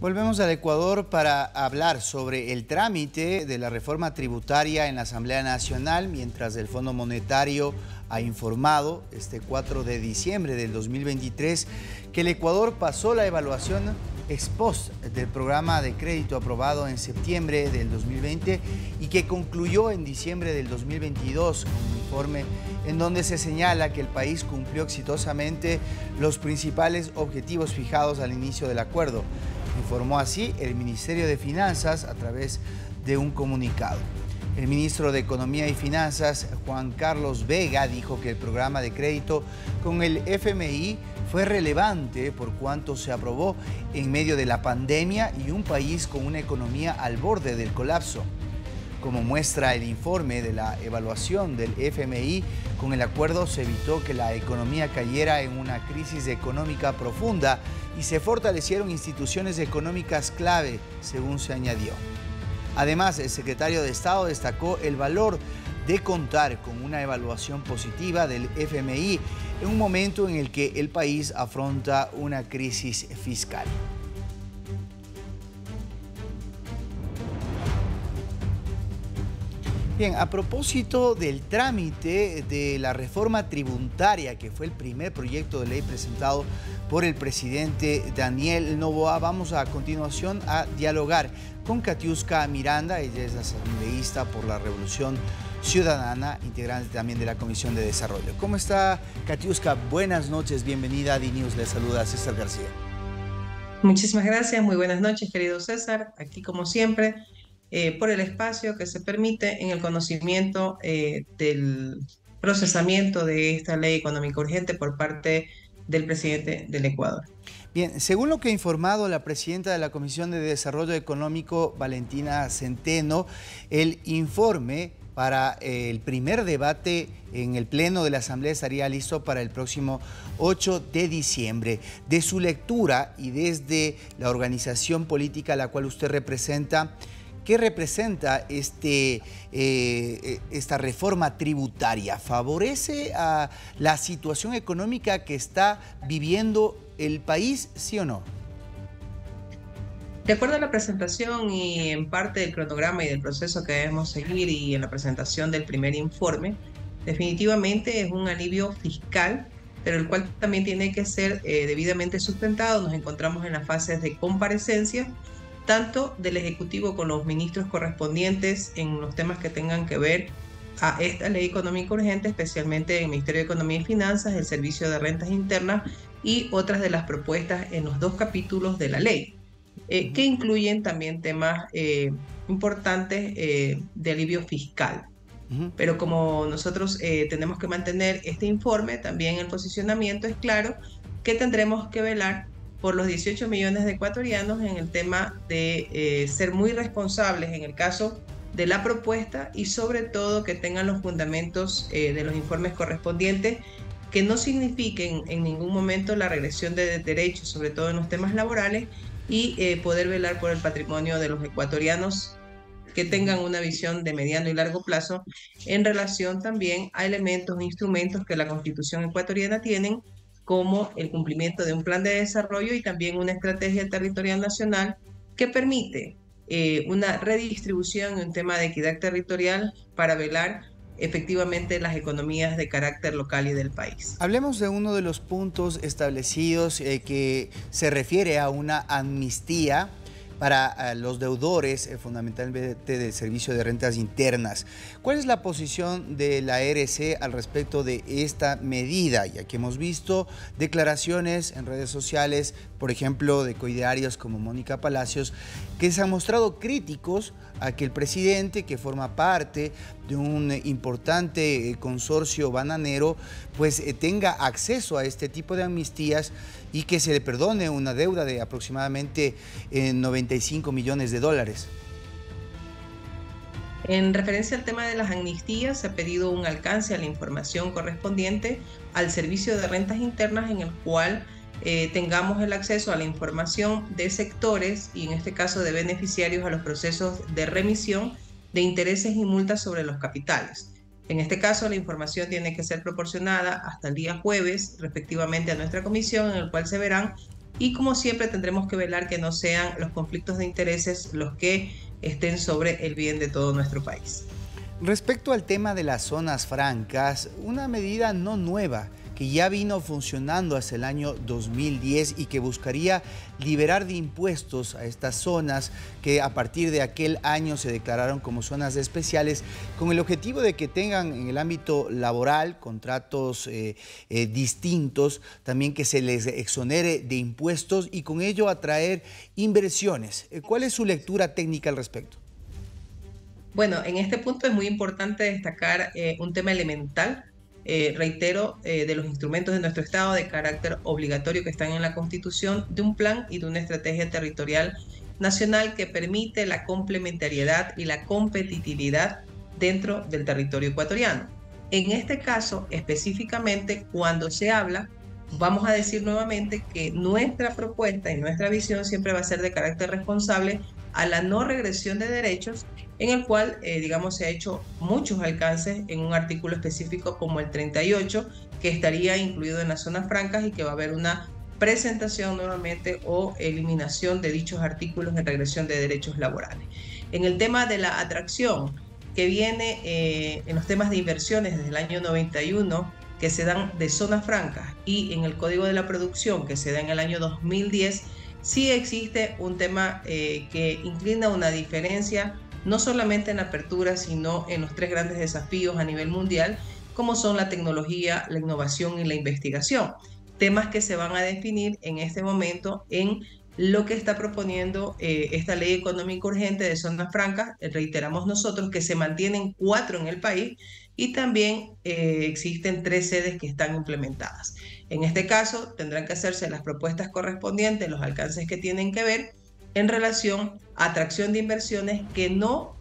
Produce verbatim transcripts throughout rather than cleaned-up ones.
Volvemos al Ecuador para hablar sobre el trámite de la reforma tributaria en la Asamblea Nacional, mientras el Fondo Monetario ha informado este cuatro de diciembre del dos mil veintitrés que el Ecuador pasó la evaluación ex post del programa de crédito aprobado en septiembre del dos mil veinte y que concluyó en diciembre del dos mil veintidós con un informe en donde se señala que el país cumplió exitosamente los principales objetivos fijados al inicio del acuerdo. Informó así el Ministerio de Finanzas a través de un comunicado. El ministro de Economía y Finanzas, Juan Carlos Vega, dijo que el programa de crédito con el F M I fue relevante por cuanto se aprobó en medio de la pandemia y un país con una economía al borde del colapso. Como muestra el informe de la evaluación del F M I, con el acuerdo se evitó que la economía cayera en una crisis económica profunda y se fortalecieron instituciones económicas clave, según se añadió. Además, el secretario de Estado destacó el valor de contar con una evaluación positiva del F M I en un momento en el que el país afronta una crisis fiscal. Bien, a propósito del trámite de la reforma tributaria, que fue el primer proyecto de ley presentado por el presidente Daniel Noboa, vamos a continuación a dialogar con Katiuska Miranda. Ella es asambleísta por la Revolución Ciudadana, integrante también de la Comisión de Desarrollo. ¿Cómo está, Katiuska? Buenas noches, bienvenida a DNews. Le saluda César García. Muchísimas gracias, muy buenas noches, querido César. Aquí, como siempre, eh, por el espacio que se permite en el conocimiento eh, del procesamiento de esta ley económica urgente por parte del presidente del Ecuador. Bien, según lo que ha informado la presidenta de la Comisión de Desarrollo Económico, Valentina Centeno, el informe para el primer debate en el Pleno de la Asamblea estaría listo para el próximo ocho de diciembre. De su lectura y desde la organización política a la cual usted representa, ¿qué representa este, eh, esta reforma tributaria? ¿Favorece a la situación económica que está viviendo el país, sí o no? De acuerdo a la presentación y en parte del cronograma y del proceso que debemos seguir y en la presentación del primer informe, definitivamente es un alivio fiscal, pero el cual también tiene que ser eh, debidamente sustentado. Nos encontramos en las fases de comparecencia, tanto del Ejecutivo con los ministros correspondientes en los temas que tengan que ver a esta ley económica urgente, especialmente el Ministerio de Economía y Finanzas, el Servicio de Rentas Internas y otras de las propuestas en los dos capítulos de la ley. Eh, que incluyen también temas eh, importantes eh, de alivio fiscal. Uh-huh. Pero como nosotros eh, tenemos que mantener este informe, también el posicionamiento es claro que tendremos que velar por los dieciocho millones de ecuatorianos en el tema de eh, ser muy responsables en el caso de la propuesta y sobre todo que tengan los fundamentos eh, de los informes correspondientes, que no signifiquen en ningún momento la regresión de derechos, sobre todo en los temas laborales, y eh, poder velar por el patrimonio de los ecuatorianos, que tengan una visión de mediano y largo plazo en relación también a elementos e instrumentos que la Constitución ecuatoriana tienen, como el cumplimiento de un plan de desarrollo y también una estrategia territorial nacional que permite eh, una redistribución y un tema de equidad territorial para velar efectivamente las economías de carácter local y del país. Hablemos de uno de los puntos establecidos eh, que se refiere a una amnistía para uh, los deudores, eh, fundamentalmente del Servicio de Rentas Internas. ¿Cuál es la posición de la E R C al respecto de esta medida? Ya que hemos visto declaraciones en redes sociales, por ejemplo, de coidearios como Mónica Palacios, que se han mostrado críticos a que el presidente, que forma parte de un importante eh, consorcio bananero, pues eh, tenga acceso a este tipo de amnistías y que se le perdone una deuda de aproximadamente eh, noventa y cinco millones de dólares. En referencia al tema de las amnistías, se ha pedido un alcance a la información correspondiente al Servicio de Rentas Internas, en el cual eh, tengamos el acceso a la información de sectores y en este caso de beneficiarios a los procesos de remisión de intereses y multas sobre los capitales. En este caso, la información tiene que ser proporcionada hasta el día jueves, respectivamente, a nuestra comisión, en el cual se verán y como siempre tendremos que velar que no sean los conflictos de intereses los que estén sobre el bien de todo nuestro país. Respecto al tema de las zonas francas, una medida no nueva que ya vino funcionando hace el año dos mil diez y que buscaría liberar de impuestos a estas zonas que a partir de aquel año se declararon como zonas especiales, con el objetivo de que tengan en el ámbito laboral contratos eh, eh, distintos, también que se les exonere de impuestos y con ello atraer inversiones. ¿Cuál es su lectura técnica al respecto? Bueno, en este punto es muy importante destacar eh, un tema elemental, eh, reitero, eh, de los instrumentos de nuestro Estado de carácter obligatorio que están en la Constitución, de un plan y de una estrategia territorial nacional que permite la complementariedad y la competitividad dentro del territorio ecuatoriano. En este caso, específicamente, cuando se habla, vamos a decir nuevamente que nuestra propuesta y nuestra visión siempre va a ser de carácter responsable a la no regresión de derechos, en el cual, eh, digamos, se ha hecho muchos alcances en un artículo específico como el treinta y ocho, que estaría incluido en las zonas francas y que va a haber una presentación nuevamente o eliminación de dichos artículos de regresión de derechos laborales. En el tema de la atracción, que viene eh, en los temas de inversiones desde el año noventa y uno, que se dan de zonas francas, y en el Código de la Producción, que se da en el año dos mil diez, sí existe un tema eh, que inclina una diferencia, no solamente en la apertura, sino en los tres grandes desafíos a nivel mundial, como son la tecnología, la innovación y la investigación. Temas que se van a definir en este momento en lo que está proponiendo eh, esta ley económica urgente de zonas francas. Reiteramos nosotros que se mantienen cuatro en el país y también eh, existen tres sedes que están implementadas. En este caso tendrán que hacerse las propuestas correspondientes, los alcances que tienen que ver en relación a atracción de inversiones que no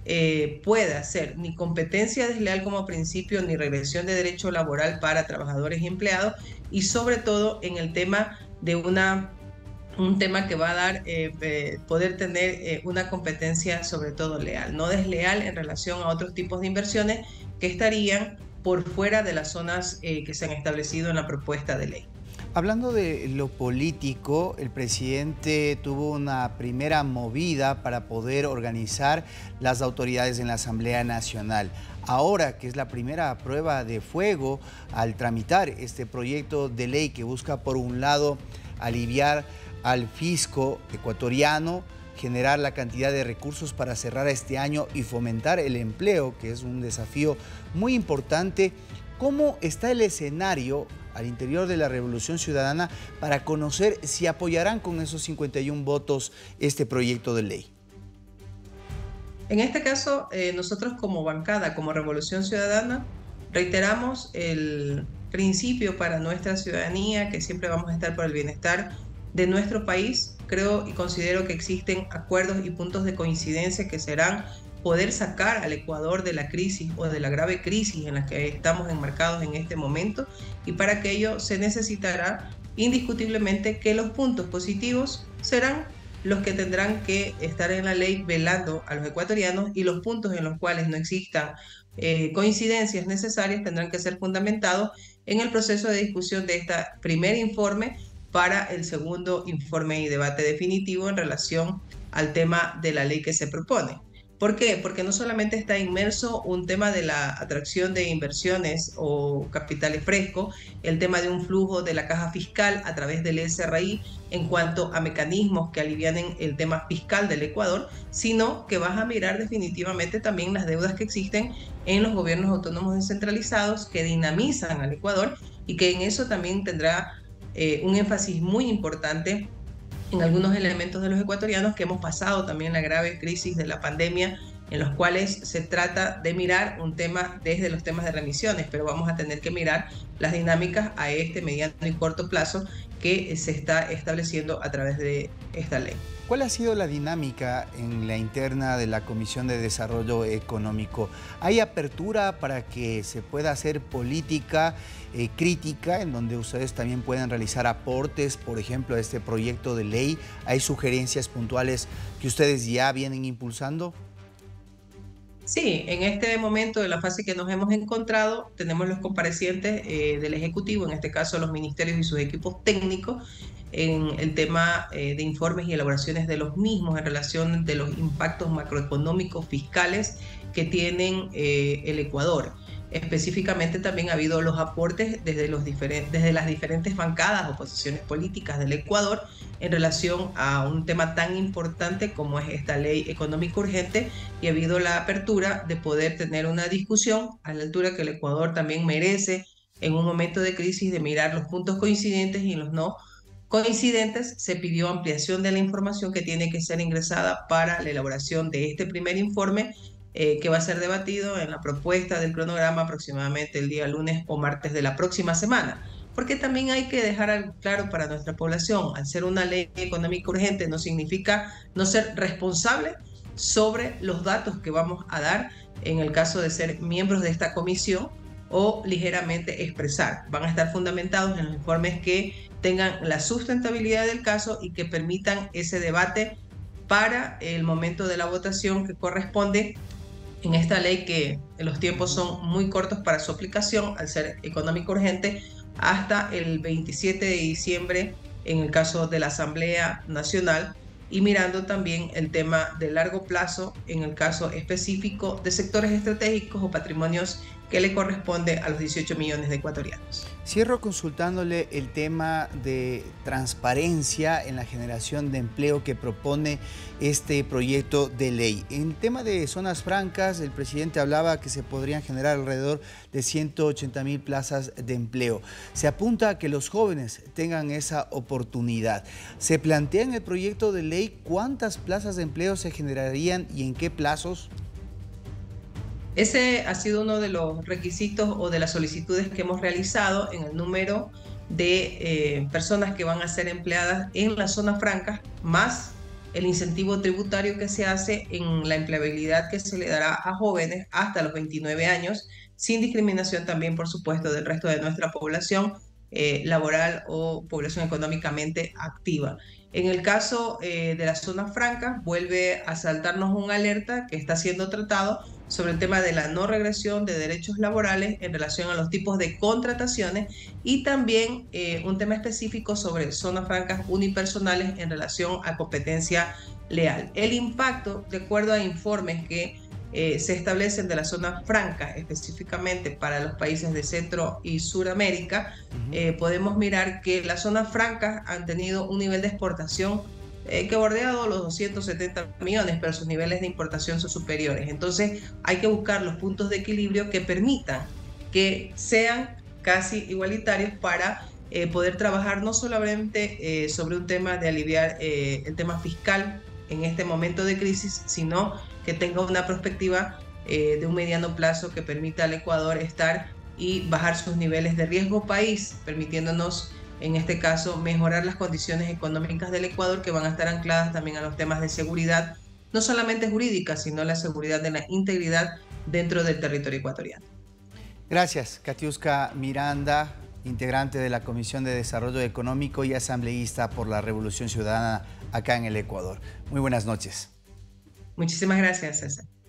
eh, pueda ser ni competencia desleal como principio ni regresión de derecho laboral para trabajadores y empleados, y sobre todo en el tema de una un tema que va a dar eh, eh, poder tener eh, una competencia sobre todo leal, no desleal en relación a otros tipos de inversiones que estarían por fuera de las zonas eh, que se han establecido en la propuesta de ley. Hablando de lo político, el presidente tuvo una primera movida para poder organizar las autoridades en la Asamblea Nacional. Ahora, que es la primera prueba de fuego al tramitar este proyecto de ley que busca, por un lado, aliviar al fisco ecuatoriano, generar la cantidad de recursos para cerrar este año y fomentar el empleo, que es un desafío muy importante. ¿Cómo está el escenario al interior de la Revolución Ciudadana para conocer si apoyarán con esos cincuenta y un votos este proyecto de ley? En este caso, eh, nosotros como bancada, como Revolución Ciudadana, reiteramos el principio para nuestra ciudadanía, que siempre vamos a estar por el bienestar de nuestro país. Creo y considero que existen acuerdos y puntos de coincidencia que serán poder sacar al Ecuador de la crisis o de la grave crisis en la que estamos enmarcados en este momento, y para aquello se necesitará indiscutiblemente que los puntos positivos serán los que tendrán que estar en la ley velando a los ecuatorianos, y los puntos en los cuales no existan eh, coincidencias necesarias tendrán que ser fundamentados en el proceso de discusión de este primer informe para el segundo informe y debate definitivo en relación al tema de la ley que se propone. ¿Por qué? Porque no solamente está inmerso un tema de la atracción de inversiones o capitales frescos, el tema de un flujo de la caja fiscal a través del S R I en cuanto a mecanismos que alivianen el tema fiscal del Ecuador, sino que vas a mirar definitivamente también las deudas que existen en los gobiernos autónomos descentralizados que dinamizan al Ecuador, y que en eso también tendrá eh, un énfasis muy importante en algunos elementos de los ecuatorianos que hemos pasado también la grave crisis de la pandemia, en los cuales se trata de mirar un tema desde los temas de remisiones, pero vamos a tener que mirar las dinámicas a este mediano y corto plazo que se está estableciendo a través de esta ley. ¿Cuál ha sido la dinámica en la interna de la Comisión de Desarrollo Económico? ¿Hay apertura para que se pueda hacer política eh, crítica, en donde ustedes también puedan realizar aportes, por ejemplo, a este proyecto de ley? ¿Hay sugerencias puntuales que ustedes ya vienen impulsando? Sí, en este momento de la fase que nos hemos encontrado, tenemos los comparecientes eh, del Ejecutivo, en este caso los ministerios y sus equipos técnicos, en el tema eh, de informes y elaboraciones de los mismos en relación de los impactos macroeconómicos fiscales que tienen eh, el Ecuador. Específicamente también ha habido los aportes desde, los desde las diferentes bancadas o posiciones políticas del Ecuador en relación a un tema tan importante como es esta ley económica urgente, y ha habido la apertura de poder tener una discusión a la altura que el Ecuador también merece en un momento de crisis, de mirar los puntos coincidentes y los no coincidentes. Se pidió ampliación de la información que tiene que ser ingresada para la elaboración de este primer informe, eh, que va a ser debatido en la propuesta del cronograma aproximadamente el día lunes o martes de la próxima semana. Porque también hay que dejar algo claro para nuestra población: al ser una ley económica urgente no significa no ser responsable sobre los datos que vamos a dar en el caso de ser miembros de esta comisión o ligeramente expresar. Van a estar fundamentados en los informes que tengan la sustentabilidad del caso y que permitan ese debate para el momento de la votación que corresponde en esta ley, que los tiempos son muy cortos para su aplicación al ser económico urgente, hasta el veintisiete de diciembre en el caso de la Asamblea Nacional, y mirando también el tema de largo plazo en el caso específico de sectores estratégicos o patrimonios que le corresponde a los dieciocho millones de ecuatorianos. Cierro consultándole el tema de transparencia en la generación de empleo que propone este proyecto de ley. En el tema de zonas francas, el presidente hablaba que se podrían generar alrededor de ciento ochenta mil plazas de empleo. Se apunta a que los jóvenes tengan esa oportunidad. ¿Se plantea en el proyecto de ley cuántas plazas de empleo se generarían y en qué plazos? Ese ha sido uno de los requisitos o de las solicitudes que hemos realizado en el número de eh, personas que van a ser empleadas en las zonas francas, más el incentivo tributario que se hace en la empleabilidad que se le dará a jóvenes hasta los veintinueve años, sin discriminación también, por supuesto, del resto de nuestra población eh, laboral o población económicamente activa. En el caso eh, de las zonas francas, vuelve a saltarnos una alerta que está siendo tratado sobre el tema de la no regresión de derechos laborales en relación a los tipos de contrataciones, y también eh, un tema específico sobre zonas francas unipersonales en relación a competencia leal. El impacto, de acuerdo a informes que eh, se establecen de la zona franca específicamente para los países de Centro y Suramérica, uh-huh. eh, podemos mirar que las zonas francas han tenido un nivel de exportación Eh, que ha bordeado los doscientos setenta millones, pero sus niveles de importación son superiores. Entonces hay que buscar los puntos de equilibrio que permitan que sean casi igualitarios para eh, poder trabajar no solamente eh, sobre un tema de aliviar eh, el tema fiscal en este momento de crisis, sino que tenga una perspectiva eh, de un mediano plazo que permita al Ecuador estar y bajar sus niveles de riesgo país, permitiéndonos en este caso mejorar las condiciones económicas del Ecuador, que van a estar ancladas también a los temas de seguridad, no solamente jurídica, sino la seguridad de la integridad dentro del territorio ecuatoriano. Gracias, Katiuska Miranda, integrante de la Comisión de Desarrollo Económico y asambleísta por la Revolución Ciudadana acá en el Ecuador. Muy buenas noches. Muchísimas gracias, César.